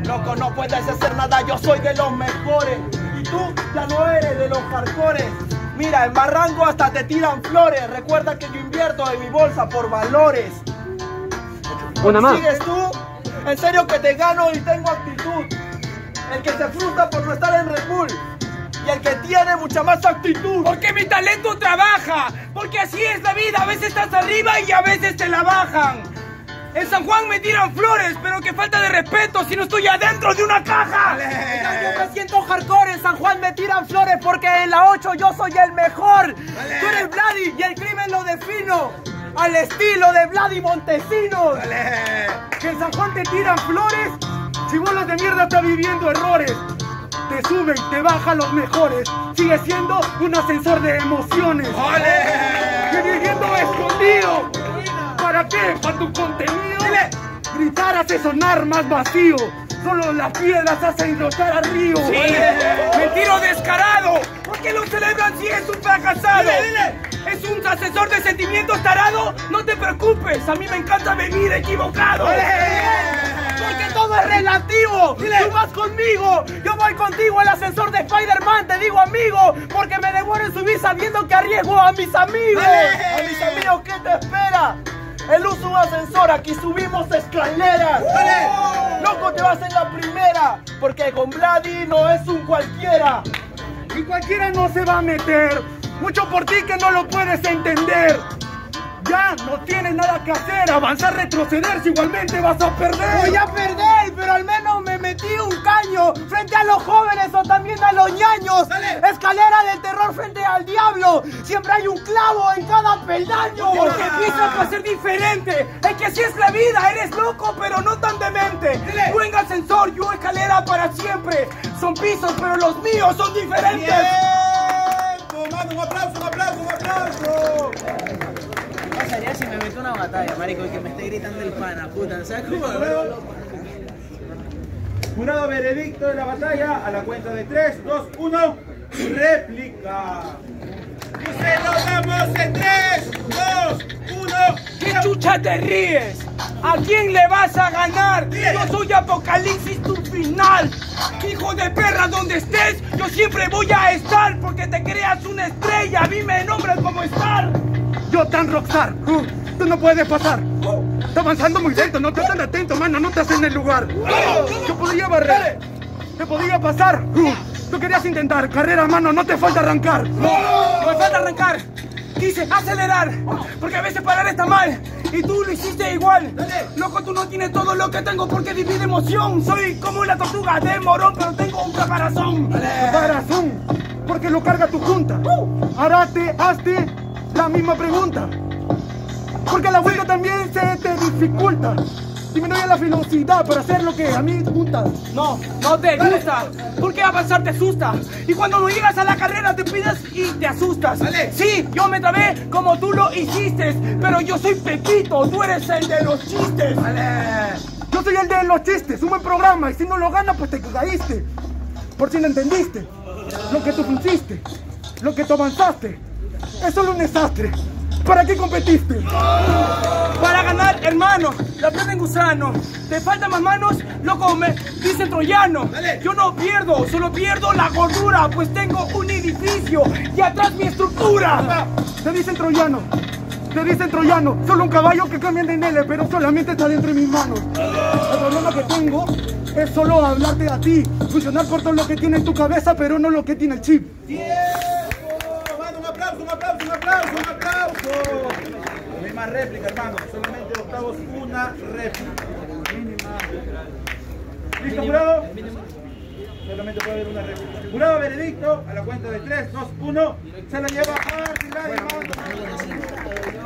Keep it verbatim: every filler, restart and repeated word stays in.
Loco, no puedes hacer nada, yo soy de los mejores. Y tú ya no eres de los hardcores. Mira, en Barranco hasta te tiran flores. Recuerda que yo invierto en mi bolsa por valores. Una más. ¿Sigues tú? En serio que te gano y tengo actitud. El que se frustra por no estar en Red Bull. Y el que tiene mucha más actitud. Porque mi talento trabaja. Porque así es la vida. A veces estás arriba y a veces te la bajan. En San Juan me tiran flores, pero que falta de respeto si no estoy adentro de una caja. Yo me siento hardcore, en San Juan me tiran flores porque en la ocho yo soy el mejor. Vale. Tú eres Vladi y el crimen lo defino al estilo de Vladi Montesinos. Vale. Que en San Juan te tiran flores, chibolas de mierda está viviendo errores. Te suben, te bajan los mejores. Sigue siendo un ascensor de emociones. ¡Ole! Que viviendo escondido. ¿Para qué? ¿Para tu contenido? Dile. Gritar hace sonar más vacío. Solo las piedras hacen rotar al río. Sí. Mentiro descarado. ¿Por qué lo celebran si es un fracasado? Dile, dile. Es un asesor de sentimientos tarado. No te preocupes, a mí me encanta vivir equivocado. Porque todo es relativo. Dile. Tú vas conmigo, yo voy contigo. El ascensor de Spider-Man, te digo amigo, porque me devoro en subir sabiendo que arriesgo a mis amigos. Dale. A mis amigos, ¿qué te espera? El uso de un ascensor, aquí subimos escaleras. ¡Dale! Loco, te vas en la primera, porque con Vladi no es un cualquiera. Y cualquiera no se va a meter. Mucho por ti que no lo puedes entender. Ya no tienes nada que hacer. Avanzar, retroceder, si igualmente vas a perder. Voy a perder, pero al menos me metí un caño frente a los jóvenes o también a los ñaños. ¡Dale! Escalera del terror frente al diablo. Siempre hay un clavo en cada peldaño. Porque empiezas a ser diferente. Es que así es la vida, eres loco pero no tan demente. ¡Dale! Tú en ascensor, yo escalera para siempre. Son pisos pero los míos son diferentes. ¡Bien! Mando un aplauso, un aplauso, un aplauso. ¿Qué pasaría si me meto una batalla, marico, y que me esté gritando el pana, puta? ¿Sabes cómo? Jurado veredicto de la batalla a la cuenta de tres, dos, uno. Réplica. Y se lo damos en tres, dos, uno. ¿Qué chucha te ríes? ¿A quién le vas a ganar? Yo soy Apocalipsis, tu final. Hijo de perra, donde estés, yo siempre voy a estar. Porque te creas una estrella, a mí me nombras como Star. Yo tan rockstar, uh, tú no puedes pasar. Uh, está avanzando muy lento, no estás tan atento, mano, no estás en el lugar. Uh, yo podría barrer, te podría pasar. Uh, tú querías intentar, carrera, mano, no te falta arrancar. No, no me falta arrancar. Quise acelerar, porque a veces parar está mal. Y tú lo hiciste igual. Loco, tú no tienes todo lo que tengo porque divide emoción. Soy como una tortuga de morón, pero tengo un caparazón. Caparazón, porque lo carga tu junta. Arate, hazte la misma pregunta. Porque la vuelta también se te dificulta. Disminuye la velocidad para hacer lo que a mí gusta. No, no te gusta, porque avanzar te asusta. Y cuando no llegas a la carrera te pides y te asustas. Vale. Sí, yo me trabé como tú lo hiciste, pero yo soy Pepito, tú eres el de los chistes. Vale. Yo soy el de los chistes, un buen programa, y si no lo ganas pues te caíste. Por si no entendiste, lo que tú pusiste, lo que tú avanzaste, es solo un desastre. ¿Para qué competiste? Para ganar, hermano, la plata en gusano. Te faltan más manos, loco, me dice troyano. Dale. Yo no pierdo, solo pierdo la gordura, pues tengo un edificio y atrás mi estructura. Te dicen troyano, te dicen troyano, solo un caballo que cambian de N L, pero solamente está dentro de mis manos. El problema que tengo es solo hablarte a ti, funcionar por todo lo que tiene en tu cabeza, pero no lo que tiene el chip. Un aplauso, un aplauso, un aplauso, un aplauso. No hay más réplica, hermano. Solamente octavos, una réplica. ¿Listo, jurado? Solamente puede haber una réplica. Jurado veredicto, a la cuenta de tres, dos, uno. Se la lleva a Artilay, hermano.